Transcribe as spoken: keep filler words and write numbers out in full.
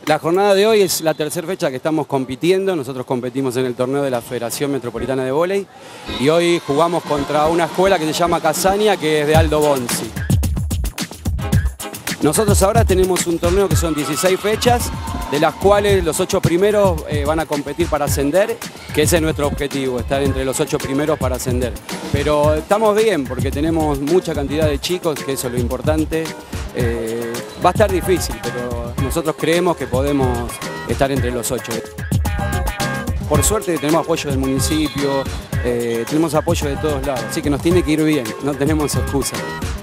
La jornada de hoy es la tercera fecha que estamos compitiendo. Nosotros competimos en el torneo de la Federación Metropolitana de Vóley y hoy jugamos contra una escuela que se llama Casania, que es de Aldo Bonzi. Nosotros ahora tenemos un torneo que son dieciséis fechas, de las cuales los ocho primeros eh, van a competir para ascender, que ese es nuestro objetivo, estar entre los ocho primeros para ascender. Pero estamos bien porque tenemos mucha cantidad de chicos, que eso es lo importante. Eh, va a estar difícil, pero nosotros creemos que podemos estar entre los ocho. Por suerte tenemos apoyo del municipio, eh, tenemos apoyo de todos lados, así que nos tiene que ir bien, no tenemos excusa.